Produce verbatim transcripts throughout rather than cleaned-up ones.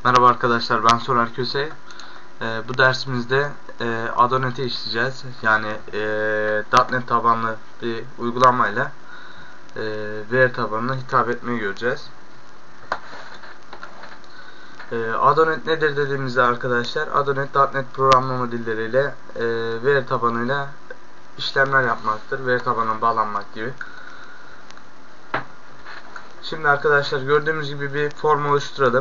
Merhaba arkadaşlar, ben Soner Köse. Ee, bu dersimizde e, Adonet'i işleyeceğiz. Yani e, .nokta net tabanlı bir uygulamayla e, veri tabanına hitap etmeyi göreceğiz. E, Adonet nedir dediğimizde arkadaşlar, Adonet .nokta net programlama dilleriyle e, veri tabanıyla işlemler yapmaktır. Veri tabanına bağlanmak gibi. Şimdi arkadaşlar gördüğümüz gibi bir form oluşturalım.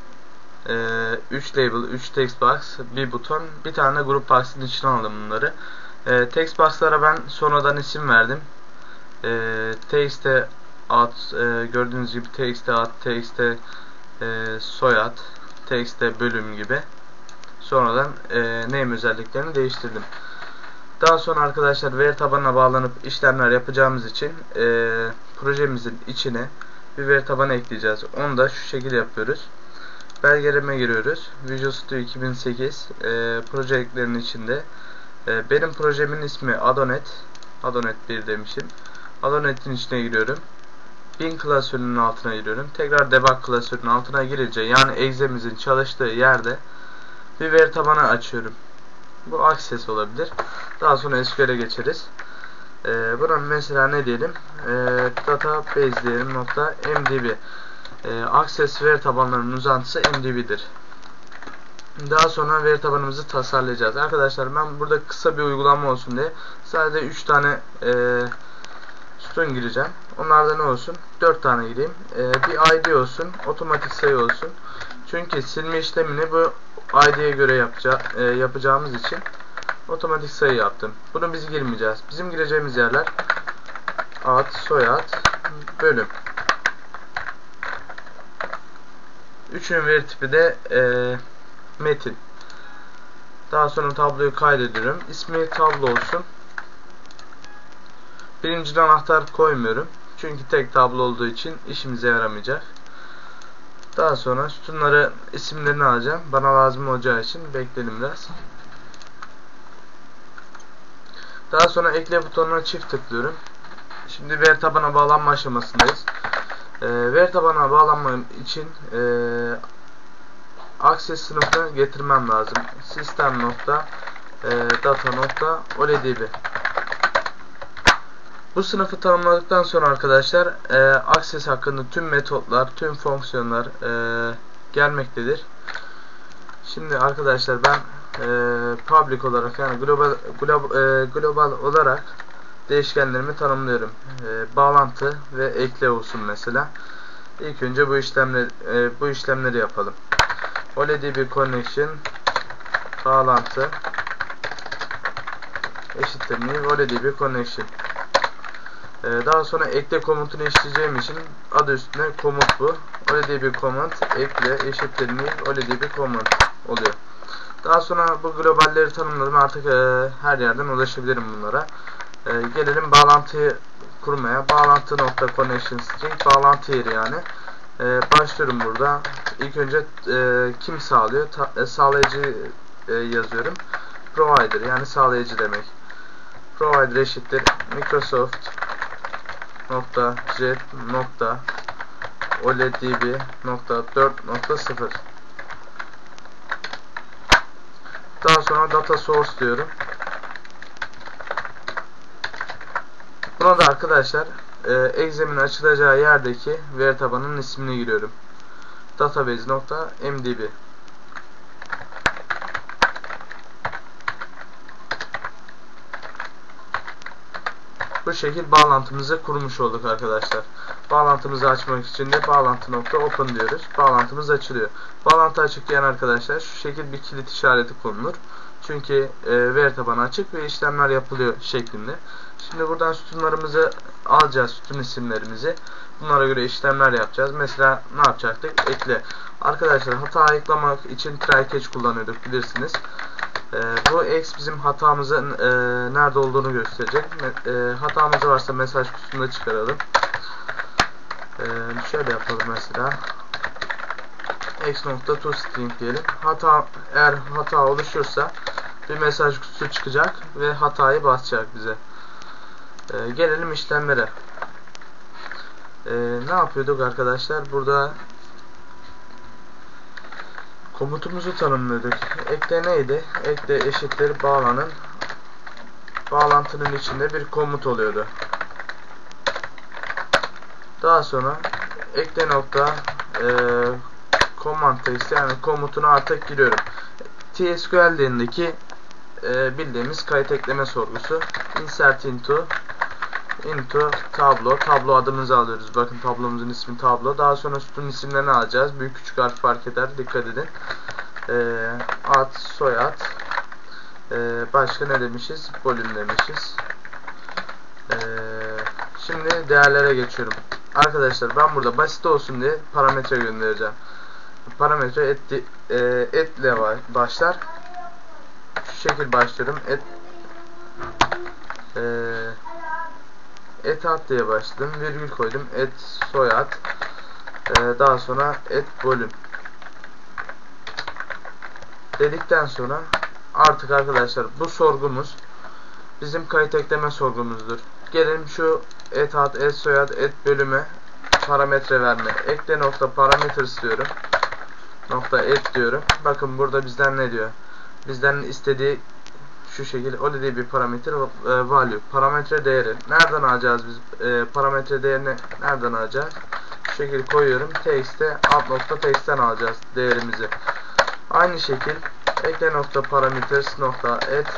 üç label, üç text box, bir buton, bir tane grup box'ın içine aldım bunları. E, text box'lara ben sonradan isim verdim. E, text'e ad, e, gördüğünüz gibi text'e ad, text'e e, soyad, text'e bölüm gibi. Sonradan e, name özelliklerini değiştirdim. Daha sonra arkadaşlar veri tabanına bağlanıp işlemler yapacağımız için e, projemizin içine bir veri tabanı ekleyeceğiz. Onu da şu şekilde yapıyoruz. Belgeleme giriyoruz. Visual Studio iki bin sekiz e, proje eklerinin içinde. E, benim projemin ismi Adonet. Adonet bir demişim. Adonet'in içine giriyorum. Bin klasörünün altına giriyorum. Tekrar debug klasörünün altına girince, yani exe'mizin çalıştığı yerde bir veri tabanı açıyorum. Bu Access olabilir. Daha sonra S Q L'e geçeriz. E, buna mesela ne diyelim? E, database diyelim nokta mdb. E, Access veri tabanlarının uzantısı M D B'dir. Daha sonra veri tabanımızı tasarlayacağız. Arkadaşlar ben burada kısa bir uygulama olsun diye sadece üç tane e, sütun gireceğim. Onlarda ne olsun? dört tane gireyim. E, bir I D olsun, otomatik sayı olsun. Çünkü silme işlemini bu I D'ye göre yapacağı, e, yapacağımız için otomatik sayı yaptım. Bunu biz girmeyeceğiz. Bizim gireceğimiz yerler ad, soyad, bölüm. Üçün veri tipi de e, metin. Daha sonra tabloyu kaydediyorum. İsmi tablo olsun. Birinci anahtar koymuyorum. Çünkü tek tablo olduğu için işimize yaramayacak. Daha sonra sütunları isimlerini alacağım. Bana lazım olacağı için bekleyelim biraz. Daha sonra ekle butonuna çift tıklıyorum. Şimdi veri tabana bağlanma aşamasındayız. E, veri tabanına bağlanmam için e, Access sınıfını getirmem lazım. System nokta e, data nokta oldb. Bu sınıfı tanımladıktan sonra arkadaşlar e, Access hakkında tüm metotlar, tüm fonksiyonlar e, gelmektedir. Şimdi arkadaşlar ben e, public olarak, yani global global, e, global olarak değişkenlerimi tanımlıyorum. E, bağlantı ve ekle olsun mesela. İlk önce bu işlemleri e, bu işlemleri yapalım. oldb connection bağlantı eşittir new oldb connection. E, daha sonra ekle komutunu işleyeceğim için adı üstüne komut bu. oldb command ekle eşittir new oldb command oluyor. Daha sonra bu globalleri tanımladım. Artık e, her yerden ulaşabilirim bunlara. E, gelelim bağlantıyı kurmaya. Bağlantı nokta connection string bağlantı yeri yani. E, başlıyorum burada. İlk önce e, kim sağlıyor? Ta, e, sağlayıcı e, yazıyorum. Provider, yani sağlayıcı demek. Provider eşittir Microsoft nokta jet nokta oldb nokta dört nokta sıfır. Daha sonra data source diyorum. Buna da arkadaşlar e, exe'min açılacağı yerdeki veri tabanının ismini giriyorum. database nokta mdb. Bu şekilde bağlantımızı kurmuş olduk arkadaşlar. Bağlantımızı açmak için de bağlantı nokta open diyoruz. Bağlantımız açılıyor. Bağlantı açıkken arkadaşlar şu şekilde bir kilit işareti konulur. Çünkü e, veri tabanı açık ve işlemler yapılıyor şeklinde. Şimdi buradan sütunlarımızı alacağız, sütun isimlerimizi. Bunlara göre işlemler yapacağız. Mesela ne yapacaktık? Ekle. Arkadaşlar hata ayıklamak için try catch kullanıyorduk, bilirsiniz. E, bu X bizim hatamızın e, nerede olduğunu gösterecek. E, hatamız varsa mesaj kutusunda çıkaralım. E, şöyle yapalım mesela. X.toString diyelim. Hata, eğer hata oluşursa bir mesaj kutusu çıkacak ve hatayı basacak bize. E, gelelim işlemlere. E, ne yapıyorduk arkadaşlar? Burada Komutumuzu tanımladık. Ekle neydi? Ekle eşittir bağlanın. Bağlantının içinde bir komut oluyordu. Daha sonra ekle nokta e, command text, yani komutunu artık giriyorum. T S Q L dilindeki e, bildiğimiz kayıt ekleme sorgusu. Insert into into tablo. Tablo adımızı alıyoruz. Bakın tablomuzun ismi tablo. Daha sonra sütun isimlerini alacağız. Büyük küçük harf fark eder. Dikkat edin. E, ad, soyad. E, başka ne demişiz? Bölüm demişiz. E, şimdi değerlere geçiyorum. Arkadaşlar ben burada basit olsun diye parametre göndereceğim. Parametre et, e, etle başlar. Şu şekil başlıyorum. Et e, et ad diye başladım. Virgül koydum. Et soyad. E, daha sonra et bölüm dedikten sonra artık arkadaşlar bu sorgumuz bizim kayıt ekleme sorgumuzdur. Gelin şu et ad, et soyad, et bölüme parametre verme. Ekle nokta parametre istiyorum. Nokta et diyorum. Bakın burada bizden ne diyor? Bizden istediği şu şekilde o dediği bir parametre e, value. Parametre değeri. Nereden alacağız biz? E, parametre değerini nereden alacağız? Şu şekilde koyuyorum. Text'e alt nokta text'ten alacağız değerimizi. Aynı şekil ekle nokta parameters nokta et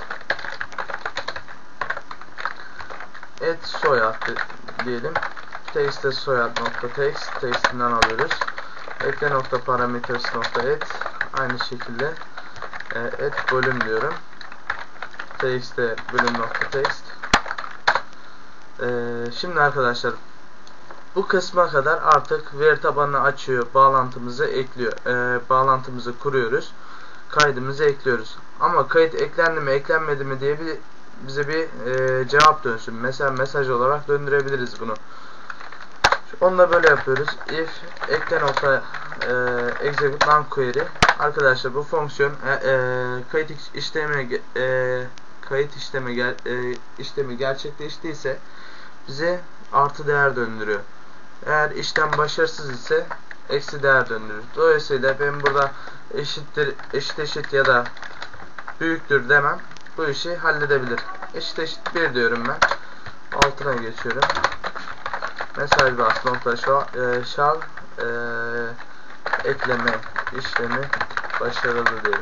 et soyad diyelim. Text'e soyad nokta text text'inden alıyoruz. Ekle nokta parameters nokta et aynı şekilde e, et bölüm diyorum. Text'e bölüm nokta text. E, şimdi arkadaşlar bu kısma kadar artık veri tabanını açıyor, bağlantımızı ekliyor, e, bağlantımızı kuruyoruz, kaydımızı ekliyoruz. Ama kayıt eklendi mi eklenmedi mi diye bir bize bir e, cevap dönsün. Mesela mesaj olarak döndürebiliriz bunu. Onu da böyle yapıyoruz. If ekle nokta e, execute non query. Arkadaşlar bu fonksiyon e, e, kayıt işlemi e, kayıt işlemi ger, e, işlemi gerçekleştiyse bize artı değer döndürüyor. Eğer işlem başarısız ise eksi değer döndürür. Dolayısıyla ben burada eşittir, eşit eşit ya da büyüktür demem bu işi halledebilir. Eşit eşit bir diyorum ben. Altına geçiyorum. Mesaj bas nokta shall, e, shall e, ekleme işlemi başarılı diyorum.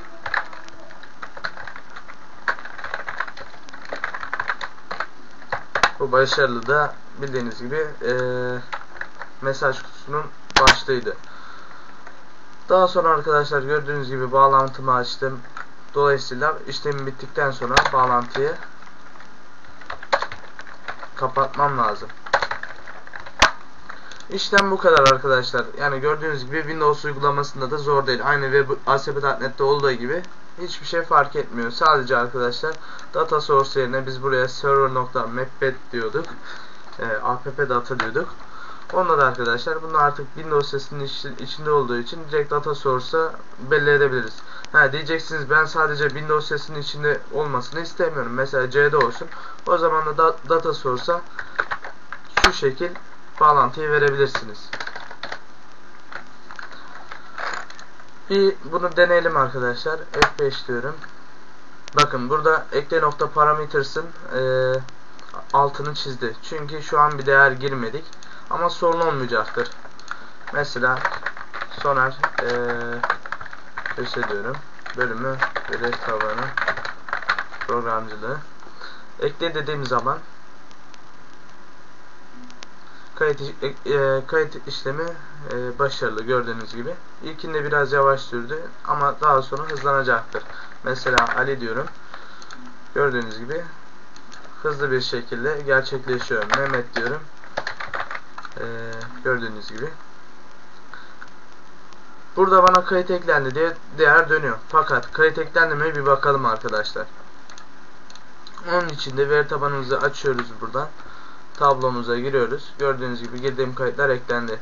Bu başarılı da bildiğiniz gibi e, mesaj kutusunun başlığıydı. Daha sonra arkadaşlar gördüğünüz gibi bağlantımı açtım. Dolayısıyla işlem bittikten sonra bağlantıyı kapatmam lazım. İşlem bu kadar arkadaşlar. Yani gördüğünüz gibi Windows uygulamasında da zor değil. Aynı web A S P nokta net'te olduğu gibi hiçbir şey fark etmiyor. Sadece arkadaşlar data source yerine biz buraya server nokta mapbed diyorduk. E, app data diyorduk. Onda da arkadaşlar bunu artık Windows sesinin içinde olduğu için direkt data source'a belli edebiliriz. Ha diyeceksiniz ben sadece Windows sesinin içinde olmasını istemiyorum. Mesela C'de olsun. O zaman da, da data source'a şu şekil bağlantıyı verebilirsiniz. Bir bunu deneyelim arkadaşlar. F beş diyorum. Bakın burada ekle nokta parametres'in e, altını çizdi. Çünkü şu an bir değer girmedik. Ama sorun olmayacaktır. Mesela Soner e, köşe diyorum. Bölümü veri tabanı programcılığı. Ekle dediğim zaman kayıt, e, kayıt işlemi e, başarılı gördüğünüz gibi. İlkinde biraz yavaş sürdü ama daha sonra hızlanacaktır. Mesela Ali diyorum. Gördüğünüz gibi hızlı bir şekilde gerçekleşiyor. Mehmet diyorum. E, gördüğünüz gibi. Burada bana kayıt eklendi diye değer dönüyor. Fakat kayıt eklendi mi bir bakalım arkadaşlar. Onun için de veri tabanımızı açıyoruz buradan. Tablomuza giriyoruz. Gördüğünüz gibi girdiğim kayıtlar eklendi.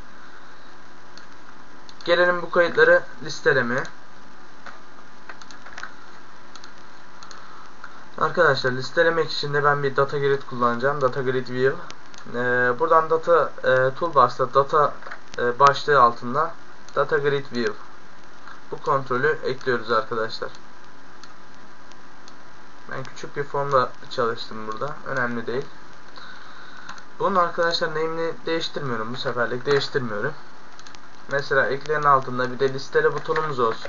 Gelelim bu kayıtları listelemeye. Arkadaşlar listelemek için de ben bir data grid kullanacağım. Data grid view. Ee, buradan data e, toolbox'ta data e, başlığı altında data grid view bu kontrolü ekliyoruz arkadaşlar. Ben küçük bir formla çalıştım burada. Önemli değil. Bunun arkadaşlar name'ini değiştirmiyorum. Bu seferlik değiştirmiyorum. Mesela eklerin altında bir de listele butonumuz olsun.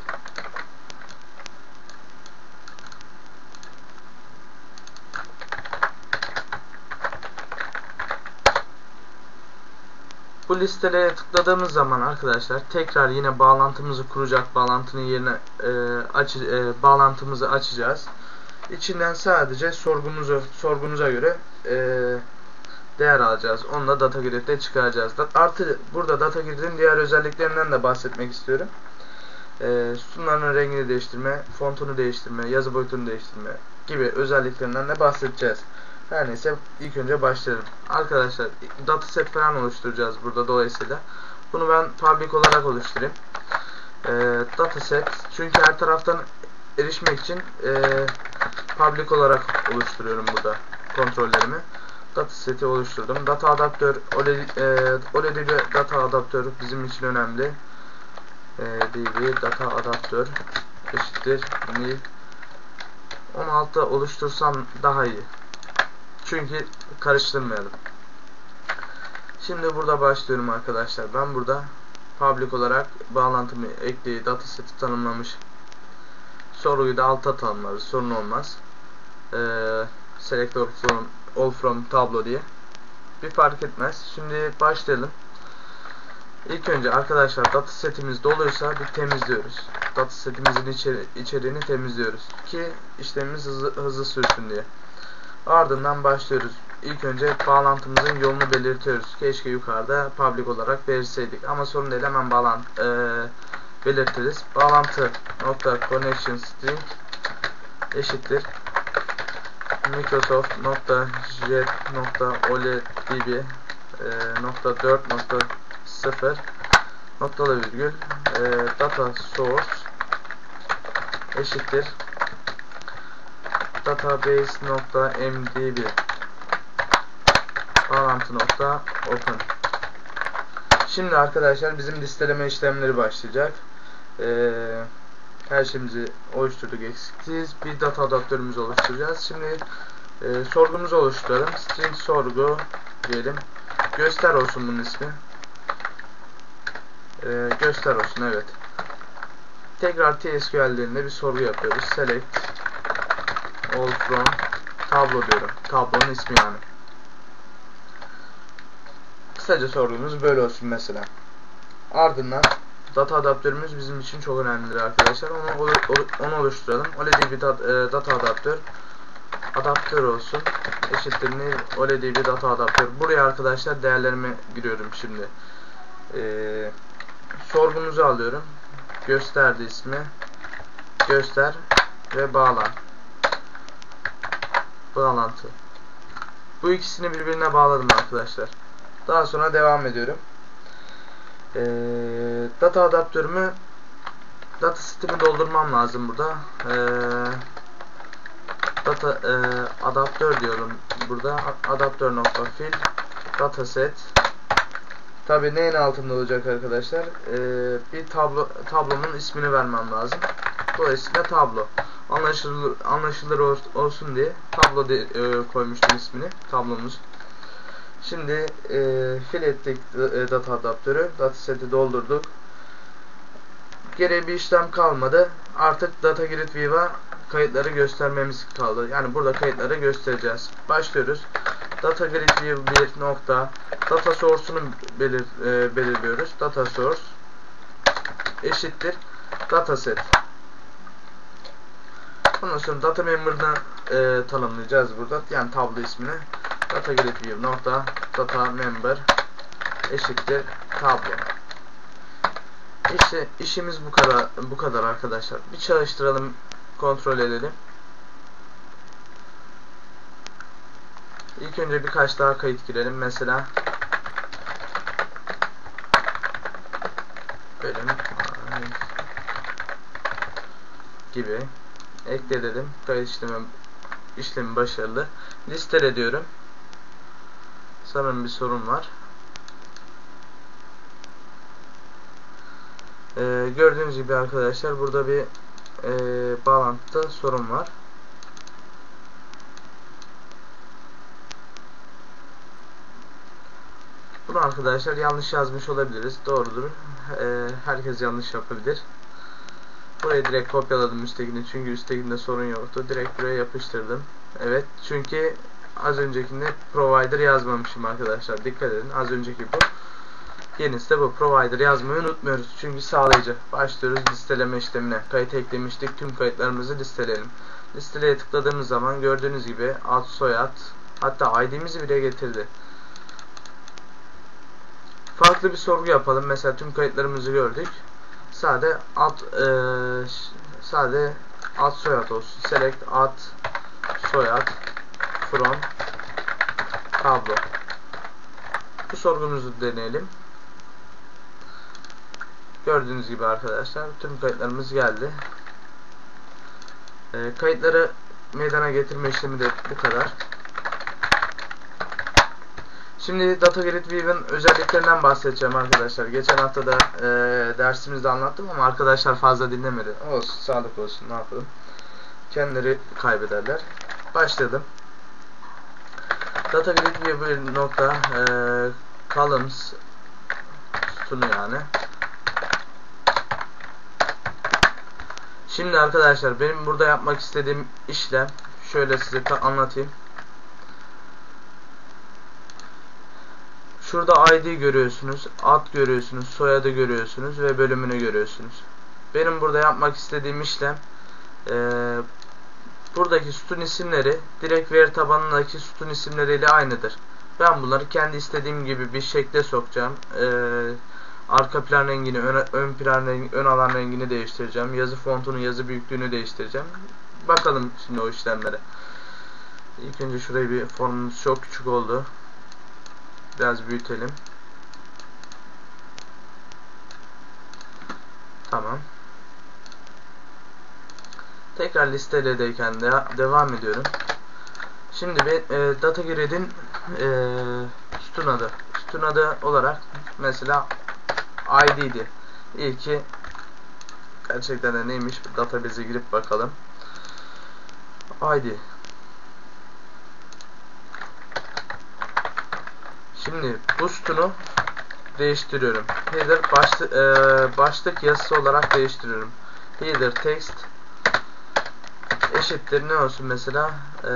Bu listeleye tıkladığımız zaman arkadaşlar tekrar yine bağlantımızı kuracak, bağlantının yerine e, aç, e, bağlantımızı açacağız. İçinden sadece sorgumuzu sorgunuza göre e, değer alacağız. Onu da DataGrid'de çıkaracağız. Artı burada DataGrid'in diğer özelliklerinden de bahsetmek istiyorum. E, sütunların rengini değiştirme, fontunu değiştirme, yazı boyutunu değiştirme gibi özelliklerinden de bahsedeceğiz. Her neyse ilk önce başlayalım. Arkadaşlar dataset falan oluşturacağız burada dolayısıyla. Bunu ben public olarak oluşturayım. E, dataset çünkü her taraftan erişmek için e, public olarak oluşturuyorum burada kontrollerimi. Dataseti oluşturdum. Data adaptör O L E D B data adaptör bizim için önemli. E, D B data adaptör eşittir nil on altı oluştursam daha iyi. Çünkü karıştırmayalım. Şimdi burada başlıyorum arkadaşlar. Ben burada public olarak bağlantımı ekleyip dataseti tanımlamış. Soruyu da alta tanımlarız. Sorun olmaz. Ee, select all from, all from tablo diye. Bir fark etmez. Şimdi başlayalım. İlk önce arkadaşlar datasetimiz doluysa bir temizliyoruz. Datasetimizin içeri, içeriğini temizliyoruz ki işlemimiz hızlı, hızlı sürsün diye. Ardından başlıyoruz. İlk önce bağlantımızın yolunu belirtiyoruz. Keşke yukarıda public olarak verirseydik ama sorun değil, hemen bağlantı e, belirtiriz. Bağlantı nokta connection string eşittir Microsoft nokta jet nokta oldb e, nokta dört nokta sıfır noktalı virgül e, data source eşittir database nokta mdb bağlantı nokta open. Şimdi arkadaşlar bizim listeleme işlemleri başlayacak. Ee, her şeyimizi oluşturduk, eksiksiz bir data adaptörümüzü oluşturacağız. Şimdi e, sorgumuzu oluşturalım. String sorgu diyelim. Göster olsun bunun ismi. Ee, göster olsun, evet. Tekrar T S Q L'lerinde bir sorgu yapıyoruz. Select all from tablo diyorum. Tablonun ismi yani. Kısaca sorgumuz böyle olsun mesela. Ardından data adaptörümüz bizim için çok önemlidir arkadaşlar. Onu, onu oluşturalım. O L D B data adaptör adaptör olsun. Eşittir O L D B data adaptör. Buraya arkadaşlar değerlerimi giriyorum şimdi. Ee, sorgumuzu alıyorum. Gösterdi ismi. Göster ve bağlan. Bağlantı. Bu ikisini birbirine bağladım arkadaşlar. Daha sonra devam ediyorum. Ee, data adaptörümü data setimi doldurmam lazım burada. Ee, data e, adaptör diyorum burada. Adaptör nokta fill dataset. Tabi neyin altında olacak arkadaşlar? Ee, bir tablo tablonun ismini vermem lazım. Dolayısıyla tablo. Anlaşılır anlaşılır olsun diye tablo de, e, koymuştum ismini tablomuz. Şimdi e, fill ettik e, data adaptörü. Dataseti doldurduk. Geriye bir işlem kalmadı. Artık DataGrid View'a kayıtları göstermemiz kaldı. Yani burada kayıtları göstereceğiz. Başlıyoruz. DataGrid View bir nokta data source'unu belir, e, belirliyoruz. Data source eşittir dataset. Ondan sonra data member'ını e, tanımlayacağız burada. Yani tablo ismini. DataGrid View nokta data member eşittir tablo. İşte işimiz bu kadar bu kadar arkadaşlar. Bir çalıştıralım, kontrol edelim. İlk önce birkaç daha kayıt girelim. Mesela bölüm gibi ekle dedim. Kayıt işlemi işlemi başarılı. Listele diyorum. Sanırım bir sorun var. Ee, gördüğünüz gibi arkadaşlar burada bir e, bağlantıda sorun var. Bunu arkadaşlar yanlış yazmış olabiliriz. Doğrudur. Ee, herkes yanlış yapabilir. Burayı direkt kopyaladım üsttekini, çünkü üsttekinde sorun yoktu. Direkt buraya yapıştırdım. Evet, çünkü az öncekinde provider yazmamışım arkadaşlar. Dikkat edin. Az önceki bu. Yenisi de bu. Provider yazmayı unutmuyoruz. Çünkü sağlayıcı. Başlıyoruz listeleme işlemine. Kayıt eklemiştik. Tüm kayıtlarımızı listeleyelim. Listeleye tıkladığımız zaman gördüğünüz gibi ad, soyad, hatta I D'mizi bile getirdi. Farklı bir sorgu yapalım. Mesela tüm kayıtlarımızı gördük. Sade ad e, sade ad soyad olsun. Select ad soyad from tablo. Bu sorgumuzu deneyelim. Gördüğünüz gibi arkadaşlar tüm kayıtlarımız geldi. E, kayıtları meydana getirme işlemi de bu kadar. Şimdi Data Grid View'in özelliklerinden bahsedeceğim arkadaşlar. Geçen hafta da e, dersimizde anlattım ama arkadaşlar fazla dinlemedi. Olsun, sağlık olsun, ne yapalım. Kendileri kaybederler. Başladım. Data Grid View bir nokta e, columns sütunu yani. Şimdi arkadaşlar benim burada yapmak istediğim işlem şöyle size anlatayım. Şurada I D görüyorsunuz, ad görüyorsunuz, soyadı görüyorsunuz ve bölümünü görüyorsunuz. Benim burada yapmak istediğim işlem e, buradaki sütun isimleri direkt veri tabanındaki sütun isimleriyle aynıdır. Ben bunları kendi istediğim gibi bir şekle sokacağım. E, arka plan rengini, ön, ön plan rengi, ön alan rengini değiştireceğim. Yazı fontunu, yazı büyüklüğünü değiştireceğim. Bakalım şimdi o işlemlere. İlk önce şurayı bir, formumuz çok küçük oldu. Biraz büyütelim. Tamam. Tekrar listeledeyken de devam ediyorum. Şimdi bir e, Data Grid'in e, sütun adı. Sütun adı olarak mesela I D'di. İlki gerçekten de neymiş? Database'e girip bakalım. I D. Şimdi bu sütunu değiştiriyorum. Header başlık, e, başlık yazısı olarak değiştiriyorum. Header text eşittir ne olsun mesela? E,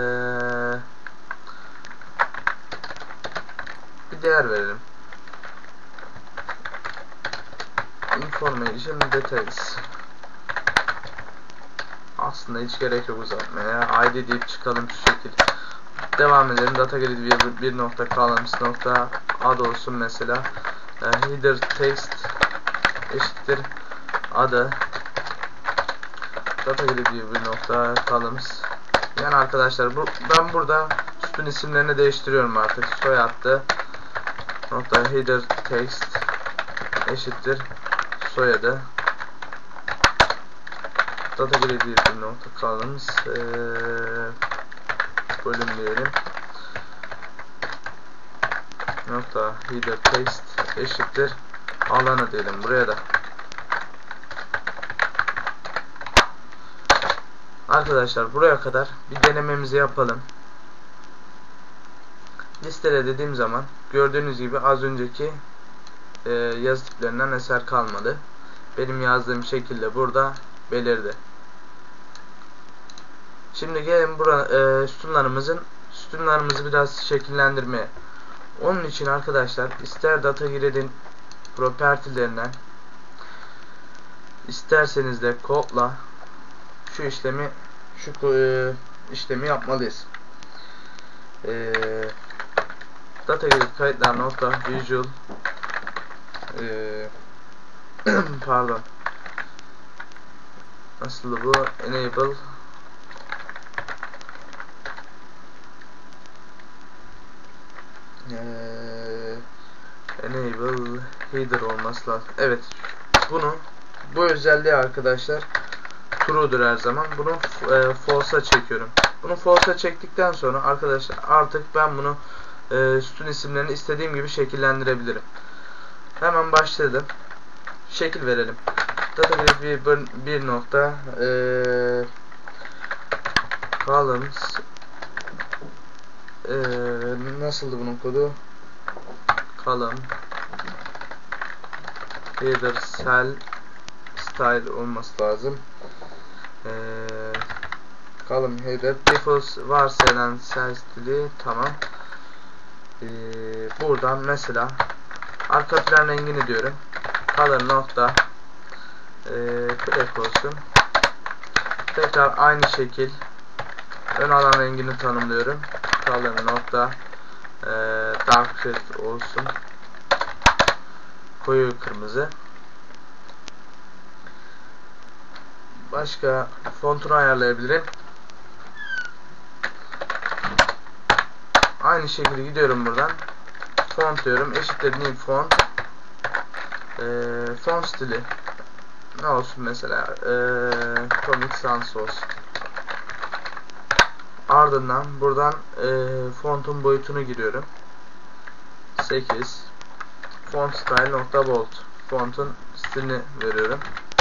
bir değer verelim. Information details. Aslında hiç gerek yok uzatmaya. I D deyip çıkalım şu şekilde. Devam edelim. Data Grid bir nokta columns nokta ad olsun mesela. E, header text eşittir adı. Data Grid bir nokta columns. Yani arkadaşlar bu, ben burada sütun isimlerini değiştiriyorum artık. Soyadı nokta header text eşittir soyadı. Data Grid bir nokta columns e, bölüm diyelim. Nokta header text eşittir alanı diyelim buraya da. Arkadaşlar buraya kadar bir denememizi yapalım. Listele dediğim zaman gördüğünüz gibi az önceki e, yazı tiplerinden eser kalmadı. Benim yazdığım şekilde burada belirdi. Şimdi gelin bura, e, sütunlarımızın sütunlarımızı biraz şekillendirmeye. Onun için arkadaşlar ister Data Grid'in propertilerinden isterseniz de kodla şu işlemi şu e, işlemi yapmalıyız. E, Data Grid kayıtlar nokta visual e, pardon nasıl bu enable Ee, enable header olması lazım. Evet. Bunu bu özelliği arkadaşlar true'dur her zaman. Bunu e, false'a çekiyorum. Bunu false'a çektikten sonra arkadaşlar artık ben bunu e, sütun isimlerini istediğim gibi şekillendirebilirim. Hemen başladım. Şekil verelim. data grid bir, bir, bir nokta ee, columns ee, nasıldı bunun kodu? Column header cell style olması lazım. Ee, column header default varsayılan cell stili tamam. Ee, buradan mesela arka plan rengini diyorum. Color nokta e, black olsun. Tekrar aynı şekil ön alan rengini tanımlıyorum. Color nokta e, dark red olsun. Koyu kırmızı. Başka fontunu ayarlayabilirim. Aynı şekilde gidiyorum buradan. Font diyorum. Eşittir new font. Ee, font stili ne olsun mesela? Ee, Comic Sans olsun. Ardından buradan e, fontun boyutunu giriyorum. sekiz. Font style nokta bold. Fontun stilini veriyorum.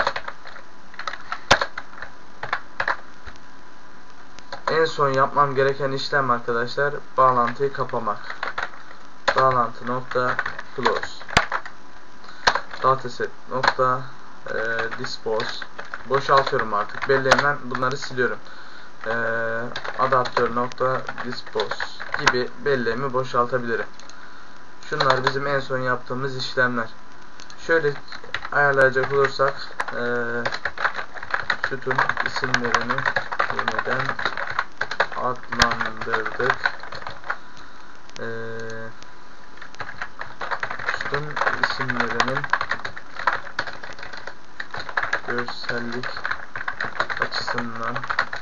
En son yapmam gereken işlem arkadaşlar bağlantıyı kapamak. Bağlantı nokta close. Dataset nokta e, dispose. Boşaltıyorum artık. Belleğimden bunları siliyorum. E, adaptör nokta dispose gibi belleğimi boşaltabilirim. Şunlar bizim en son yaptığımız işlemler. Şöyle ayarlayacak olursak e, sütun isimlerini yeniden adlandırdık. Ee, sütun isimlerinin görsellik açısından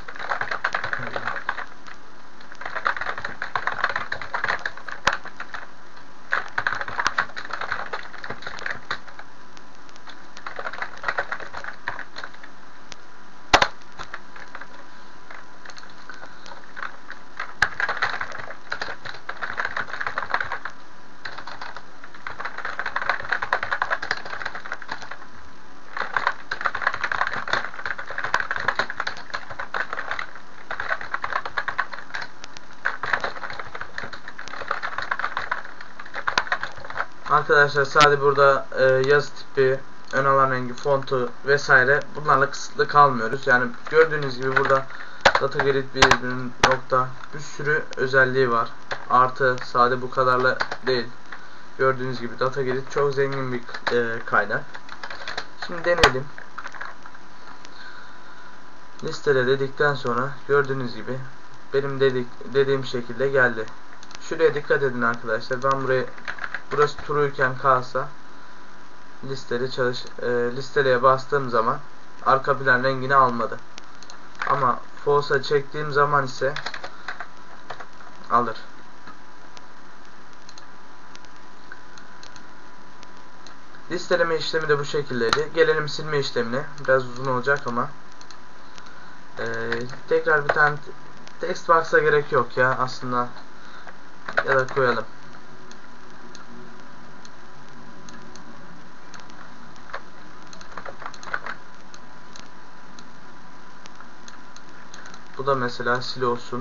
arkadaşlar sadece burada e, yazı tipi, ön alan rengi, fontu vesaire bunlarla kısıtlı kalmıyoruz. Yani gördüğünüz gibi burada data grid bir nokta bir sürü özelliği var. Artı sadece bu kadarla değil. Gördüğünüz gibi data grid çok zengin bir e, kaynak. Şimdi deneyelim. Listele dedikten sonra gördüğünüz gibi benim dedik, dediğim şekilde geldi. Şuraya dikkat edin arkadaşlar. Ben buraya burası true'yken kalsa listeli çalış e, listeleye bastığım zaman arka plan rengini almadı. Ama false'a çektiğim zaman ise alır. Listeleme işlemi de bu şekildeydi. Gelelim silme işlemine. Biraz uzun olacak ama ee, tekrar bir tane text box'a gerek yok ya aslında, ya da koyalım. Bu da mesela sil olsun.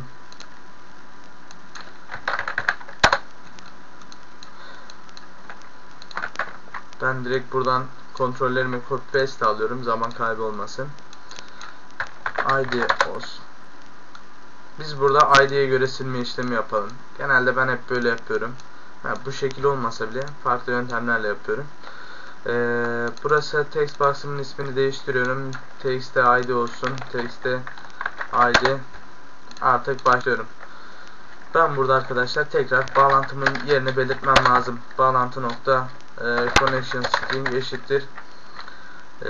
Ben direkt buradan kontrollerimi copy paste alıyorum, zaman kaybı olmasın. I D olsun. Biz burada I D'ye göre silme işlemi yapalım. Genelde ben hep böyle yapıyorum. Ha, bu şekil olmasa bile farklı yöntemlerle yapıyorum. Ee, burası text box'ımın ismini değiştiriyorum. Text'e I D olsun. Text'e I D. Artık başlıyorum. Ben burada arkadaşlar tekrar bağlantımın yerini belirtmem lazım. Bağlantı nokta e, connection string eşittir e,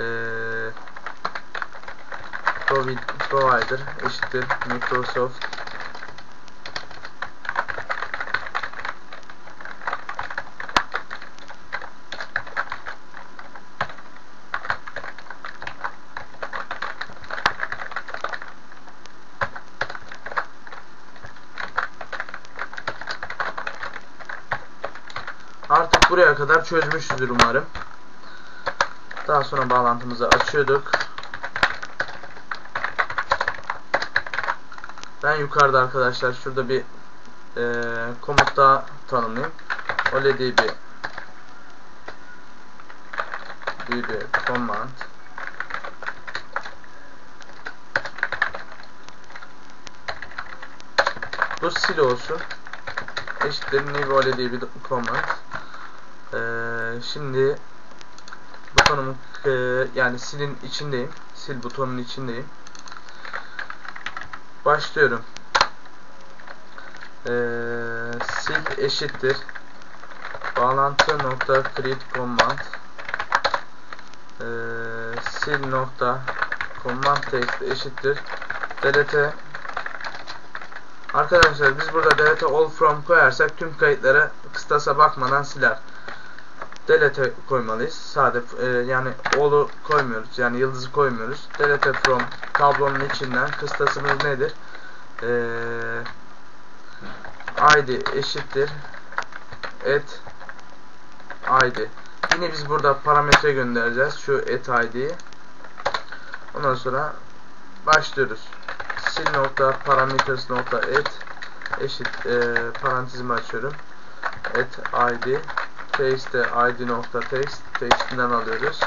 provider eşittir Microsoft Artık buraya kadar çözmüşüzdür umarım. Daha sonra bağlantımızı açıyorduk. Ben yukarıda arkadaşlar şurada bir e, komut daha tanımlayayım. oled bir db command bu sil olsun. Eşittir new oled bir command. Ee, şimdi butonumun e, yani silin içindeyim. Sil butonunun içindeyim. Başlıyorum. Ee, sil eşittir bağlantı nokta create command ee, sil nokta command text eşittir delete. Arkadaşlar biz burada delete all from koyarsak tüm kayıtları kıstasa bakmadan siler. Delete koymalıyız. Sade e, yani all'u koymuyoruz. Yani yıldızı koymuyoruz. Delete from tablonun içinden kıstasımız nedir? Ee, id eşittir at id. Yine biz burada parametre göndereceğiz. Şu at id'yi. Ondan sonra başlıyoruz. Sil nokta parameters nokta at eşit e, parantezimi açıyorum. At id text id nokta text textinden alıyoruz.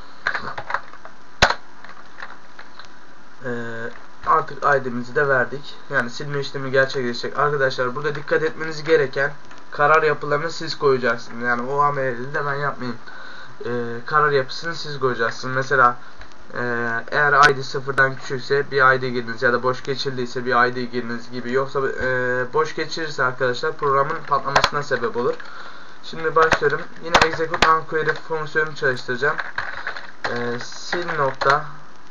E, artık id'mizi de verdik. Yani silme işlemi gerçekleşecek. Arkadaşlar burada dikkat etmeniz gereken karar yapılarını siz koyacaksınız. Yani o ameli de ben yapmayayım. E, karar yapısını siz koyacaksınız. Mesela Ee, eğer id sıfırdan küçükse bir id giriniz ya da boş geçildiyse bir id giriniz gibi, yoksa e, boş geçirirse arkadaşlar programın patlamasına sebep olur. Şimdi başlıyorum. Yine execute onQuery fonksiyonunu çalıştıracağım. Ee, sil nokta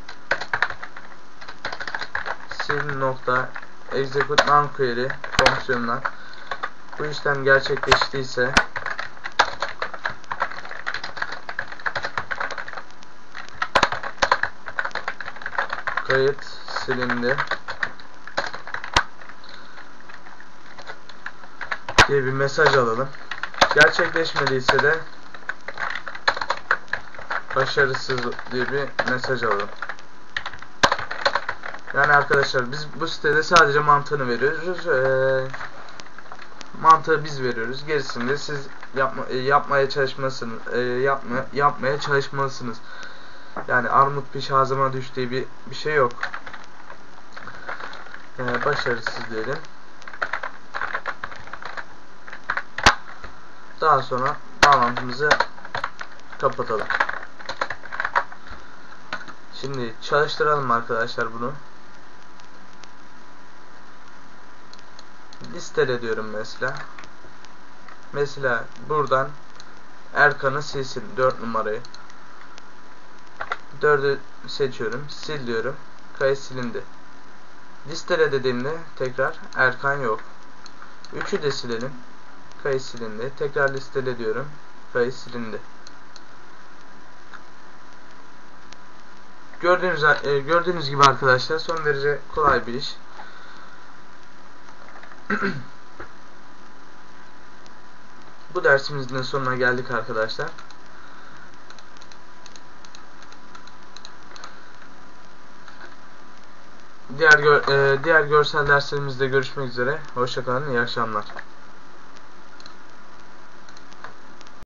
sil nokta execute onQuery fonksiyonuna bu işlem gerçekleştiyse kayıt silindi diye bir mesaj alalım. Gerçekleşmediyse de başarısız diye bir mesaj alalım. Yani arkadaşlar biz bu sitede sadece mantığını veriyoruz. Ee, mantığı biz veriyoruz. Gerisini de siz yapma, yapmaya çalışmalısınız. E, yapma, yapmaya çalışmalısınız. Yani armut piş ağzıma düştüğü bir, bir şey yok. Ee, başarısız diyelim. Daha sonra bağlantımızı kapatalım. Şimdi çalıştıralım arkadaşlar bunu. Listele diyorum mesela. Mesela buradan Erkan'ı silsin. dört numarayı. dördü seçiyorum. Sil diyorum. Kayıt silindi. Listele dediğimde tekrar Erkan yok. üçü de silelim. Kayıt silindi. Tekrar listele diyorum. Kayıt silindi. Gördüğünüz, e, gördüğünüz gibi arkadaşlar son derece kolay bir iş. Bu dersimizin de sonuna geldik arkadaşlar. Diğer gör, e, diğer görsel derslerimizde görüşmek üzere. Hoşça kalın. İyi akşamlar.